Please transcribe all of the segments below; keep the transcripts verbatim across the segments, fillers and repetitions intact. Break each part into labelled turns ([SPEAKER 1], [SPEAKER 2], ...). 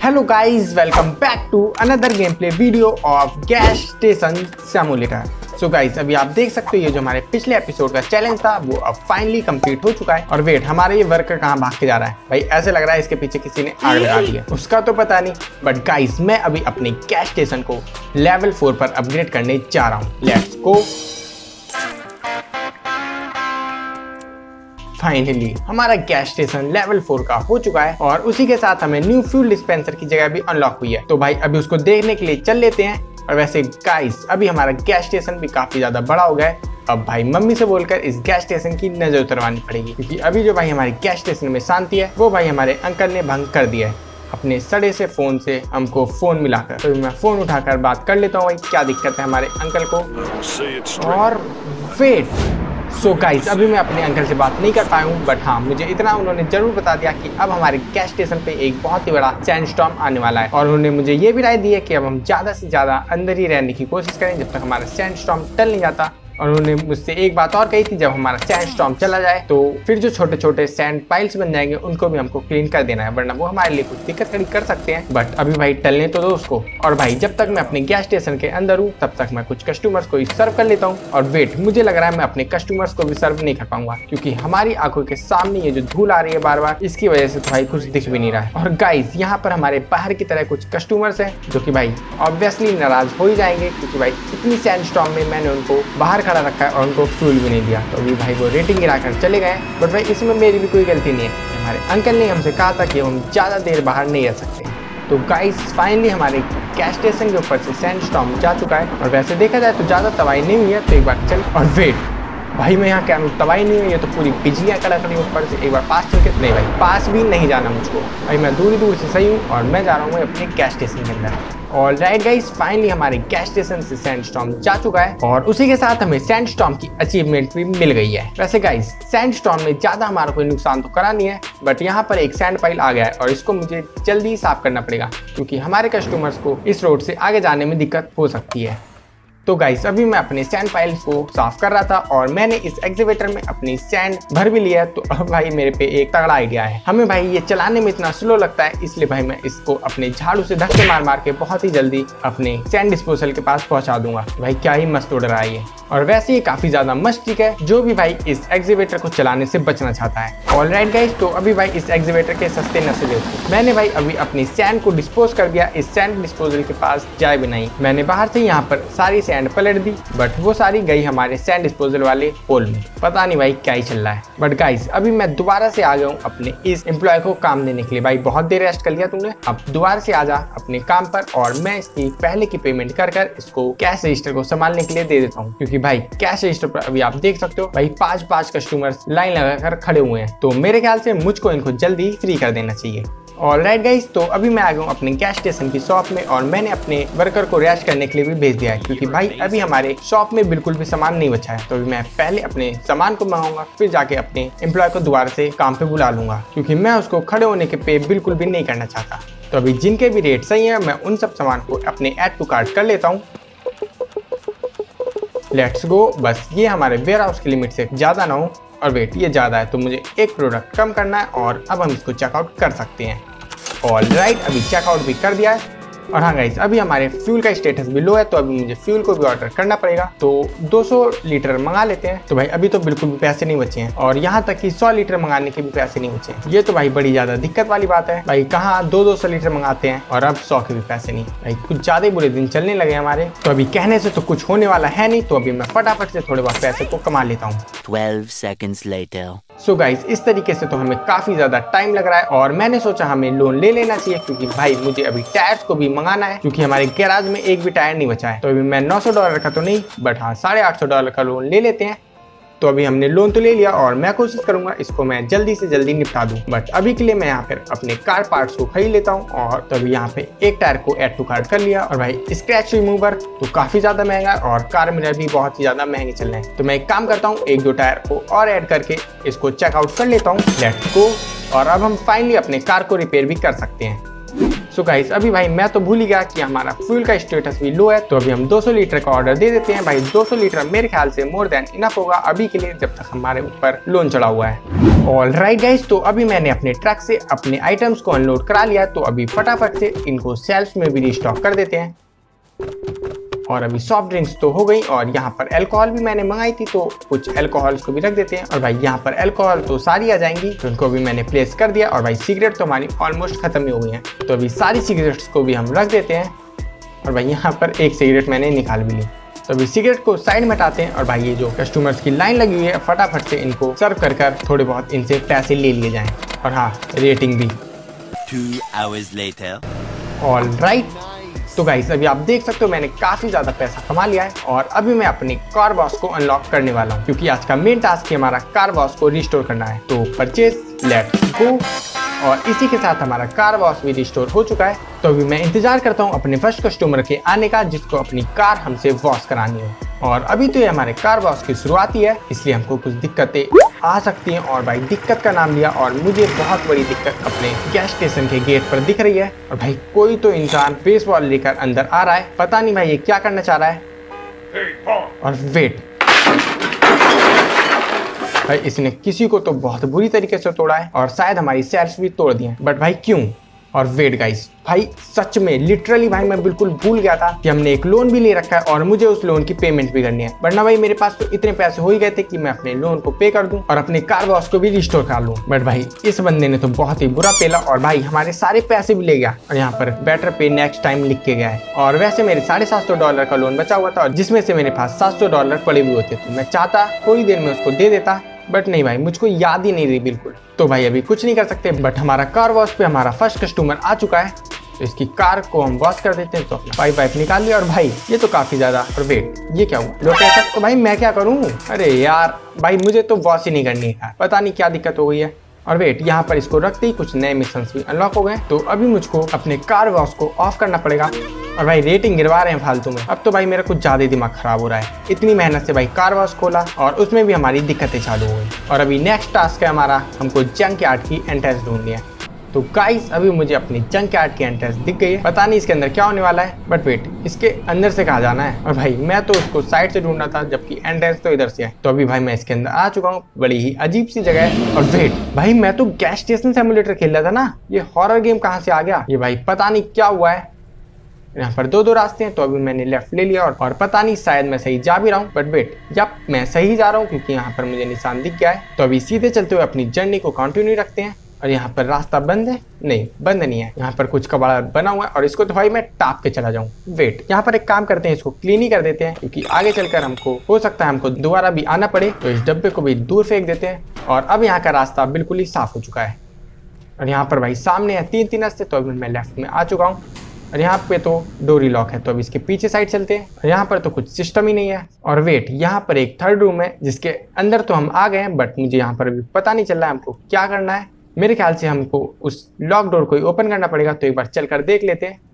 [SPEAKER 1] Hello guys, welcome back to another gameplay video of gas station simulator. So guys, अभी आप देख सकते हो ये जो हमारे पिछले एपिसोड का चैलेंज था वो अब फाइनली कंप्लीट हो चुका है। और वेट, हमारा ये वर्कर कहाँ भाग के जा रहा है? भाई ऐसे लग रहा है इसके पीछे किसी ने आग लगा दी है, उसका तो पता नहीं। बट गाइस, मैं अभी अपने गैस स्टेशन को लेवल फोर पर अपग्रेड करने जा रहा हूँ। Let's go. फाइनली हमारा गैस स्टेशन लेवल फोर का हो चुका है और उसी के साथ हमें न्यू फ्यूल डिस्पेंसर की जगह भी अनलॉक हुई है। तो भाई अभी उसको देखने के लिए चल लेते हैं। और वैसे गाइस, अभी हमारा गैस स्टेशन भी काफी ज्यादा बड़ा हो गया है। अब भाई मम्मी से बोलकर इस गैस स्टेशन की नजर उतरवानी पड़ेगी, क्योंकि अभी जो भाई हमारे गैस स्टेशन में शांति है वो भाई हमारे अंकल ने भंग कर दिया है अपने सड़े से फोन से हमको फोन मिलाकर। तो मैं फोन उठाकर बात कर लेता हूँ भाई क्या दिक्कत है हमारे अंकल को। और वेट, सो so गाइस, अभी मैं अपने अंकल से बात नहीं कर पाया हूँ, बट हाँ मुझे इतना उन्होंने जरूर बता दिया कि अब हमारे गैस स्टेशन पे एक बहुत ही बड़ा सैंडस्टॉर्म आने वाला है। और उन्होंने मुझे ये भी राय दी है कि अब हम ज्यादा से ज्यादा अंदर ही रहने की कोशिश करें जब तक हमारा सैंडस्टॉर्म टल नहीं जाता। और उन्होंने मुझसे एक बात और कही थी, जब हमारा सैंडस्टॉर्म चला जाए तो फिर जो छोटे छोटे सैंड पाइल्स बन जाएंगे उनको भी हमको क्लीन कर देना है, वरना वो हमारे लिए कुछ दिक्कत खड़ी कर सकते हैं। बट अभी भाई टलने तो दो उसको। और भाई जब तक मैं अपने गैस स्टेशन के अंदर हूँ तब तक मैं कुछ कस्टमर्स को ही सर्व कर लेता हूँ। और वेट, मुझे लग रहा है मैं अपने कस्टमर्स को भी सर्व नहीं कर पाऊंगा, क्योंकि हमारी आंखों के सामने ये जो धूल आ रही है बार बार, इसकी वजह से तो भाई कुछ दिख भी नहीं रहा है। और गाइस, यहाँ पर हमारे बाहर की तरह कुछ कस्टमर्स हैं जो कि भाई ऑब्वियसली नाराज हो ही जाएंगे, क्योंकि भाई इतनी सैंडस्टॉर्म में मैंने उनको बाहर खड़ा रखा है और उनको फ्यूल भी नहीं दिया। तो अभी भाई वो रेटिंग गिराकर चले गए। बट भाई इसमें मेरी भी कोई गलती नहीं है, हमारे अंकल ने हमसे कहा था कि हम ज़्यादा देर बाहर नहीं रह सकते। तो गाइस, फाइनली हमारे गैस स्टेशन के ऊपर से सैंडस्टॉर्म जा चुका है। और वैसे देखा जाए तो ज़्यादा तबाही नहीं हुई है, तो एक बार चल। और वेट भाई, मैं यहाँ क्या हूँ, तबाही नहीं हुई है तो पूरी बिजलियाँ कड़क रही ऊपर से। एक बार पास चल के, नहीं भाई पास भी नहीं जाना मुझको भाई, मैं दूर दूर से सही हूँ और मैं जा रहा हूँ अपने गैस स्टेशन के अंदर। और राइट गाइस, फाइनली हमारे गैस स्टेशन से सैंडस्टॉर्म जा चुका है और उसी के साथ हमें सैंडस्टॉर्म की अचीवमेंट भी मिल गई है। वैसे गाइस, सैंडस्टॉर्म में ज्यादा हमारा कोई नुकसान तो करा नहीं है, बट यहाँ पर एक सैंड पाइल आ गया है और इसको मुझे जल्दी ही साफ करना पड़ेगा, क्योंकि हमारे कस्टमर्स को इस रोड से आगे जाने में दिक्कत हो सकती है। तो गाइस, अभी मैं अपने सैंड पाइल्स को साफ कर रहा था और मैंने इस एक्सीवेटर में अपनी सैंड भर भी लिया है। तो अब भाई मेरे पे एक तगड़ा आइडिया है। हमें भाई ये चलाने में इतना स्लो लगता है, इसलिए भाई मैं इसको अपने झाड़ू से धक्के मार मार के बहुत ही जल्दी अपने सैंड डिस्पोजल के पास पहुंचा दूंगा। भाई क्या ही मस्त उड़ रहा है ये। और वैसे ये काफी ज्यादा मस्त ट्रिक है जो भी भाई इस एक्सीवेटर को चलाने से बचना चाहता है। ऑलराइट गाइस, तो अभी भाई इस एक्सीवेटर के सस्ते नशे देखो, मैंने भाई अभी अपनी सैंड को डिस्पोज कर दिया इस सैंड डिस्पोजल के पास जाए भी नहीं। मैंने बाहर से यहाँ पर सारी सैंड पलट दी, बट वो सारी गई हमारे सैंड डिस्पोजल वाले पोल में। पता नहीं भाई क्या ही चल रहा है। बट गाइस, अभी मैं दोबारा से आ गया हूँ अपने इस एम्प्लॉय को काम देने के लिए। भाई बहुत देर रेस्ट कर लिया तूने, अब दोबारा से आ जा अपने काम पर और मैं इसकी पहले की पेमेंट कर कर इसको कैश रजिस्टर को संभालने के लिए दे देता हूँ। क्योंकि भाई कैश रजिस्टर पर अभी आप देख सकते हो भाई पांच पांच कस्टमर्स लाइन लगाकर खड़े हुए हैं, तो मेरे ख्याल से मुझको इनको जल्दी फ्री कर देना चाहिए। ऑलराइट गाइस, तो अभी मैं आ गया हूँ अपने गैस स्टेशन की शॉप में और मैंने अपने वर्कर को रेस्ट करने के लिए भी भेज दिया है, क्योंकि भाई अभी हमारे शॉप में बिल्कुल भी सामान नहीं बचा है। तो अभी मैं पहले अपने सामान को मंगाऊंगा, फिर जाके अपने एम्प्लॉय को दोबारा से काम पे बुला लूंगा, क्योंकि मैं उसको खड़े होने के पे बिल्कुल भी नहीं करना चाहता। तो अभी जिनके भी रेट सही है मैं उन सब सामान को अपने ऐड टू कार्ट कर लेता हूँ। Let's go. बस ये हमारे वेयर हाउस की लिमिट से ज़्यादा ना हो। और वेट, ये ज़्यादा है तो मुझे एक प्रोडक्ट कम करना है और अब हम इसको चेकआउट कर सकते हैं। ऑलराइट, अभी चेकआउट भी कर दिया है। और हाँ गाइस, अभी हमारे फ्यूल का स्टेटस भी लो है, तो अभी मुझे फ्यूल को भी ऑर्डर करना पड़ेगा। तो दो सौ लीटर मंगा लेते हैं। तो भाई अभी तो बिल्कुल भी पैसे नहीं बचे हैं और यहाँ तक कि सौ लीटर मंगाने के भी पैसे नहीं बचे हैं। ये तो भाई बड़ी ज्यादा दिक्कत वाली बात है। भाई कहाँ दो दो सौ लीटर मंगाते हैं और अब सौ के भी पैसे नहीं। भाई कुछ ज्यादा ही बुरे दिन चलने लगे हमारे। तो अभी कहने से तो कुछ होने वाला है नहीं, तो अभी मैं फटाफट से थोड़े बहुत पैसे को कमा लेता हूँ।
[SPEAKER 2] Twelve seconds later.
[SPEAKER 1] So guys, इस तरीके से तो हमें काफी ज्यादा टाइम लग रहा है और मैंने सोचा हमें लोन ले लेना चाहिए, क्योंकि भाई मुझे अभी टायर्स को भी मंगाना है, क्योंकि हमारे गैराज में एक भी टायर नहीं बचा है। तो अभी मैं नौ सौ डॉलर का तो नहीं, बट हाँ साढ़े आठ सौ डॉलर का लोन ले लेते हैं। तो अभी हमने लोन तो ले लिया और मैं कोशिश करूंगा इसको मैं जल्दी से जल्दी निपटा दूं। बट अभी के लिए मैं यहाँ पर अपने कार पार्ट्स को खरीद लेता हूँ। और तो अभी यहाँ पे एक टायर को ऐड टू कार्ट कर लिया। और भाई स्क्रैच रिमूवर तो काफी ज्यादा महंगा है और कार मिरर भी बहुत ही ज्यादा महंगे चल रहे हैं। तो मैं एक काम करता हूँ, एक दो टायर को और ऐड करके इसको चेकआउट कर लेता हूँ। Let's go. और अब हम फाइनली अपने कार को रिपेयर भी कर सकते हैं। सो गाइस अभी भाई मैं तो भूल ही गया कि हमारा फ्यूल का स्टेटस भी लो है, तो अभी हम दो सौ लीटर का ऑर्डर दे देते हैं। भाई दो सौ लीटर मेरे ख्याल से मोर देन इनफ होगा अभी के लिए, जब तक हमारे ऊपर लोन चढ़ा हुआ है। ऑल राइट गाइस, तो अभी मैंने अपने ट्रक से अपने आइटम्स को अनलोड करा लिया, तो अभी फटाफट से इनको सेल्फ में भी रिस्टॉक कर देते हैं। और अभी सॉफ्ट ड्रिंक्स तो हो गई, और यहाँ पर अल्कोहल भी मैंने मंगाई थी, तो कुछ अल्कोहल्स को भी रख देते हैं। और भाई यहाँ पर अल्कोहल तो सारी आ जाएंगी, तो उनको भी मैंने प्लेस कर दिया। और भाई सिगरेट तो हमारी ऑलमोस्ट खत्म ही हो गई है, तो अभी सारी सिगरेट्स को भी हम रख देते हैं। और भाई यहाँ पर एक सिगरेट मैंने निकाल भी ली, तो अभी सिगरेट को साइड में हटाते हैं। और भाई ये जो कस्टमर्स की लाइन लगी हुई है, फटाफट से इनको सर्व कर कर थोड़े बहुत इनसे पैसे ले लिए जाएं। और हाँ, रेटिंग भी।
[SPEAKER 2] Two hours later.
[SPEAKER 1] All right, तो गाइस अभी आप देख सकते हो मैंने काफी ज्यादा पैसा कमा लिया है, और अभी मैं अपनी कार वॉश को अनलॉक करने वाला हूँ, क्योंकि आज का मेन टास्क है हमारा कार वॉश को रिस्टोर करना है। तो परचेज, लेट्स गो। और इसी के साथ हमारा कार वॉश भी रिस्टोर हो चुका है, तो अभी मैं इंतजार करता हूँ अपने फर्स्ट कस्टमर के आने का, जिसको अपनी कार हमसे वॉश करानी है। और अभी तो ये हमारे कार वॉश की शुरुआत ही है, इसलिए हमको कुछ दिक्कतें आ सकती हैं। और भाई दिक्कत का नाम लिया, और मुझे बहुत बड़ी दिक्कत अपने गैस स्टेशन के गेट पर दिख रही है। और भाई कोई तो इंसान बेसबॉल लेकर अंदर आ रहा है, पता नहीं भाई ये क्या करना चाह रहा है। और वेट, भाई इसने किसी को तो बहुत बुरी तरीके से तोड़ा है, और शायद हमारी सेल्स भी तोड़ दी हैं। बट भाई क्यों? और वेट गाइस, भाई सच में लिटरली भाई मैं बिल्कुल भूल गया था कि हमने एक लोन भी ले रखा है, और मुझे उस लोन की पेमेंट भी करनी है। वरना भाई मेरे पास तो इतने पैसे हो ही गए थे कि मैं अपने लोन को पे कर दूं और अपने कार वॉश को भी रिस्टोर कर लूं। बट भाई इस बंदे ने तो बहुत ही बुरा पेला, और भाई हमारे सारे पैसे भी ले गया। और यहाँ पर बेटर पे नेक्स्ट टाइम लिख के गया है। और वैसे मेरे साढ़े सात सौ डॉलर का लोन बचा हुआ था, और जिसमें से मेरे पास सात सौ डॉलर पड़े हुए होते, तो मैं चाहता थोड़ी देर में उसको दे देता, बट नहीं भाई मुझको याद ही नहीं रही बिल्कुल। तो भाई अभी कुछ नहीं कर सकते। बट हमारा कार वॉश पे हमारा फर्स्ट कस्टमर आ चुका है, तो इसकी कार को हम वॉश कर देते हैं। तो अपना पाइप वाइप निकाल लिया, और भाई ये तो काफी ज्यादा। और वेट, ये क्या हुआ? लोकेशन तो भाई मैं क्या करूँ? अरे यार भाई मुझे तो वॉश ही नहीं करनी है, पता नहीं क्या दिक्कत हो गई है। और वेट, यहाँ पर इसको रखते ही कुछ नए मिशंस भी अनलॉक हो गए, तो अभी मुझको अपने कार वॉश को ऑफ करना पड़ेगा। और भाई रेटिंग गिरवा रहे हैं फालतू में। अब तो भाई मेरा कुछ ज्यादा दिमाग खराब हो रहा है, इतनी मेहनत से भाई कार वॉश खोला, और उसमें भी हमारी दिक्कतें चालू हो गई। और अभी नेक्स्ट टास्क है हमारा, हमको जंक यार्ड की एंट्रेंस ढूंढनी है। तो गाइस अभी मुझे अपनी जंक यार्ड की एंट्रेंस दिख गई है, पता नहीं इसके अंदर क्या होने वाला है। बट वेट, इसके अंदर से कहाँ जाना है? और भाई मैं तो उसको साइड से ढूंढना था, जबकि एंट्रेंस तो इधर से है। तो अभी भाई मैं इसके अंदर आ चुका हूँ, बड़ी ही अजीब सी जगह है। और वेट भाई, मैं तो गैस स्टेशन सिमुलेटर खेल रहा था ना, ये हॉरर गेम कहाँ से आ गया? ये भाई पता नहीं क्या हुआ है। यहाँ पर दो दो रास्ते हैं, तो अभी मैंने लेफ्ट ले लिया, और, और पता नहीं शायद मैं सही जा भी रहा हूँ। बट वेट, जब मैं सही जा रहा हूँ, क्योंकि यहाँ पर मुझे निशान दिख गया है। तो अभी सीधे चलते हुए अपनी जर्नी को कंटिन्यू रखते हैं। और यहाँ पर रास्ता बंद है? नहीं, बंद नहीं है। यहाँ पर कुछ कबाड़ा बना हुआ है, और इसको तो भाई मैं टाप के चला जाऊँ। वेट, यहाँ पर एक काम करते हैं, इसको क्लीन ही कर देते हैं, क्योंकि आगे चलकर हमको हो सकता है हमको दोबारा भी आना पड़े। तो इस डब्बे को भी दूर फेंक देते हैं, और अब यहाँ का रास्ता बिल्कुल ही साफ हो चुका है। और यहाँ पर भाई सामने है तीन तीन रास्ते, तो अभी मैं लेफ्ट में आ चुका हूँ। और यहाँ पे तो डोरी लॉक है, तो अब इसके पीछे साइड चलते हैं। और यहाँ पर तो कुछ सिस्टम ही नहीं है। और वेट, यहाँ पर एक थर्ड रूम है, जिसके अंदर तो हम आ गए हैं, बट मुझे यहाँ पर अभी पता नहीं चल रहा है हमको क्या करना है। मेरे ख्याल से हमको उस लॉक डोर को ही ओपन करना पड़ेगा, तो एक बार चल कर देख लेते हैं।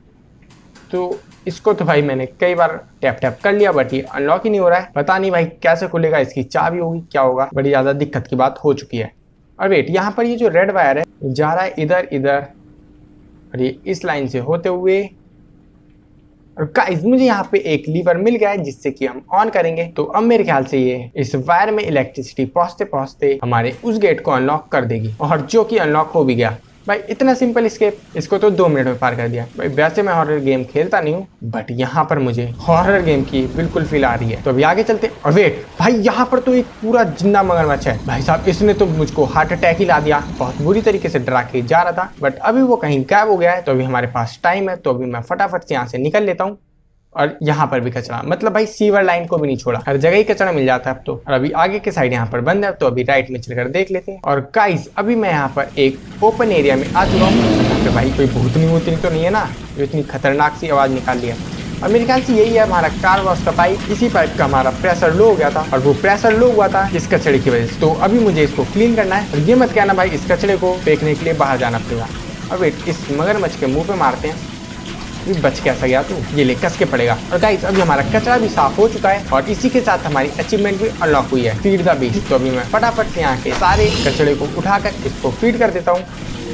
[SPEAKER 1] तो इसको तो भाई मैंने कई बार टैप टैप कर लिया, बट ये अनलॉक ही नहीं हो रहा है। पता नहीं भाई कैसे खुलेगा, इसकी चाबी होगी क्या होगा, बड़ी ज़्यादा दिक्कत की बात हो चुकी है। और वेट, यहाँ पर ये जो रेड वायर है जा रहा है इधर इधर, और ये इस लाइन से होते हुए। और गाइस मुझे यहाँ पे एक लीवर मिल गया है, जिससे कि हम ऑन करेंगे, तो अब मेरे ख्याल से ये इस वायर में इलेक्ट्रिसिटी पहुंचते पहुंचते हमारे उस गेट को अनलॉक कर देगी, और जो कि अनलॉक हो भी गया। भाई इतना सिंपल स्केप, इसको तो दो मिनट में पार कर दिया। भाई वैसे मैं हॉरर गेम खेलता नहीं हूँ, बट यहाँ पर मुझे हॉरर गेम की बिल्कुल फील आ रही है। तो अभी आगे चलते। और वेट भाई, यहाँ पर तो एक पूरा जिंदा मगरमच्छ है। भाई साहब, इसने तो मुझको हार्ट अटैक ही ला दिया, बहुत बुरी तरीके से डरा के जा रहा था, बट अभी वो कहीं गायब हो गया है। तो अभी हमारे पास टाइम है, तो अभी मैं फटाफट से यहाँ से निकल लेता हूँ। और यहाँ पर भी कचरा, मतलब भाई सीवर लाइन को भी नहीं छोड़ा, हर जगह ही कचरा मिल जाता है अब तो। और अभी आगे के साइड यहाँ पर बंद है, तो अभी राइट में चलकर देख लेते हैं। और गाइस अभी मैं यहाँ पर एक ओपन एरिया में आ चुका हूँ। यहाँ पे भाई कोई भूतनी वूतनी तो नहीं है ना, जो इतनी खतरनाक सी आवाज़ निकाल लिया। और मेरे ख्याल से यही है हमारा कार वॉश का पाइप। इसी पाइप का हमारा प्रेशर लो हो गया था, और वो प्रेशर लो हुआ था इस कचड़े की वजह से। तो अभी मुझे इसको क्लीन करना है, और ये मत कहना भाई इस कचड़े को फेंकने के लिए बाहर जाना पड़ेगा। और वेट, इस मगरमच्छ के मुँह पे मारते हैं, बच कैसा गया तू, ये ले कस के पड़ेगा। और गाइस अभी हमारा कचरा भी साफ हो चुका है, और इसी के साथ हमारी अचीवमेंट भी अनलॉक हुई है, फीड द बीस्ट। तो अभी मैं फटाफट से यहाँ के सारे कचड़े को उठाकर इसको फीड कर देता हूँ।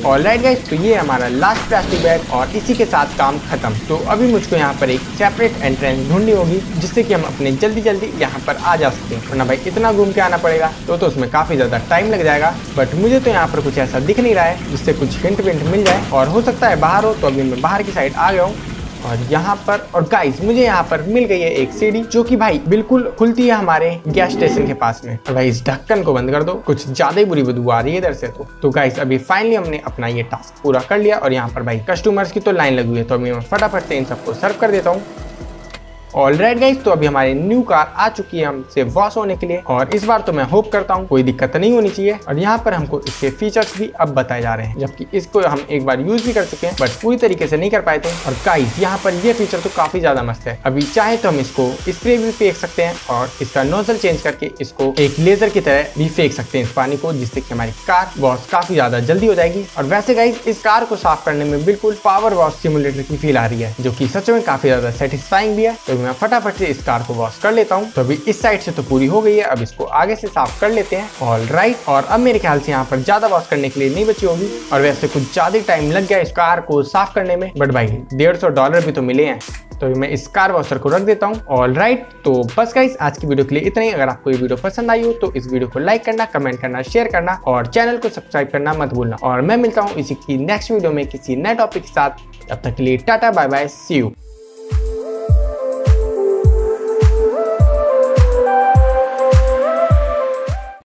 [SPEAKER 1] ऑलराइट गाइस, तो ये हमारा लास्ट प्लास्टिक बैग और इसी के साथ काम खत्म। तो अभी मुझको यहाँ पर एक सेपरेट एंट्रेंस ढूंढनी होगी जिससे कि हम अपने जल्दी जल्दी यहाँ पर आ जा सकते हैं, वरना भाई इतना घूम के आना पड़ेगा तो तो उसमें काफी ज्यादा टाइम लग जाएगा। बट मुझे तो यहाँ पर कुछ ऐसा दिख नहीं रहा है जिससे कुछ हिंट विंट मिल जाए, और हो सकता है बाहर हो। तो अभी मैं बाहर की साइड आ गया हूँ और यहाँ पर, और गाइस मुझे यहाँ पर मिल गई है एक सीढ़ी जो कि भाई बिल्कुल खुलती है हमारे गैस स्टेशन के पास में। और भाई इस ढक्कन को बंद कर दो, कुछ ज्यादा ही बुरी बदबू आ रही है इधर से। तो तो गाइस अभी फाइनली हमने अपना ये टास्क पूरा कर लिया और यहाँ पर भाई कस्टमर्स की तो लाइन लगी हुई है, तो अभी मैं फटाफट से इन सबको सर्व कर देता हूँ। ऑलराइट गाइस, तो अभी हमारी न्यू कार आ चुकी है हमसे वॉश होने के लिए, और इस बार तो मैं होप करता हूँ कोई दिक्कत नहीं होनी चाहिए। और यहाँ पर हमको इसके फीचर्स भी अब बताए जा रहे हैं, जबकि इसको हम एक बार यूज भी कर चुके हैं बट पूरी तरीके से नहीं कर पाए थे। और गाइस यहाँ पर ये फीचर तो काफी ज्यादा मस्त है। अभी चाहे तो हम इसको स्प्रे भी फेंक सकते हैं और इसका नोजल चेंज करके इसको एक लेजर की तरह भी फेंक सकते हैं इस पानी को, जिससे कि हमारी कार वॉश काफी ज्यादा जल्दी हो जाएगी। और वैसे गाइस इस कार को साफ करने में बिल्कुल पावर वॉश सिमुलेटर की फील आ रही है, जो कि सच में काफी ज्यादा सेटिस्फाइंग भी है। तो मैं फटाफट से कार को वॉश कर लेता हूं। तो अभी इस साइड से तो पूरी हो गई है, अब इसको आगे से साफ कर लेते हैं। ऑलराइट, और अब मेरे ख्याल से यहाँ पर ज्यादा वॉश करने के लिए नहीं बची होगी, और वैसे कुछ ज्यादा टाइम लग गया इस कार को साफ करने में, बट भाई डेढ़ सौ डॉलर भी तो मिले हैं। तो मैं इस कार वॉशर को रख देता हूँ। ऑलराइट, तो बस गाइस आज की वीडियो के लिए इतना ही। अगर आपको ये वीडियो पसंद आई हो तो इस वीडियो को लाइक करना, कमेंट करना, शेयर करना और चैनल को सब्सक्राइब करना मत भूलना। और मैं मिलता हूँ इसी की नेक्स्ट वीडियो में किसी नए टॉपिक के साथ। तब तक के लिए tata bye bye, see you.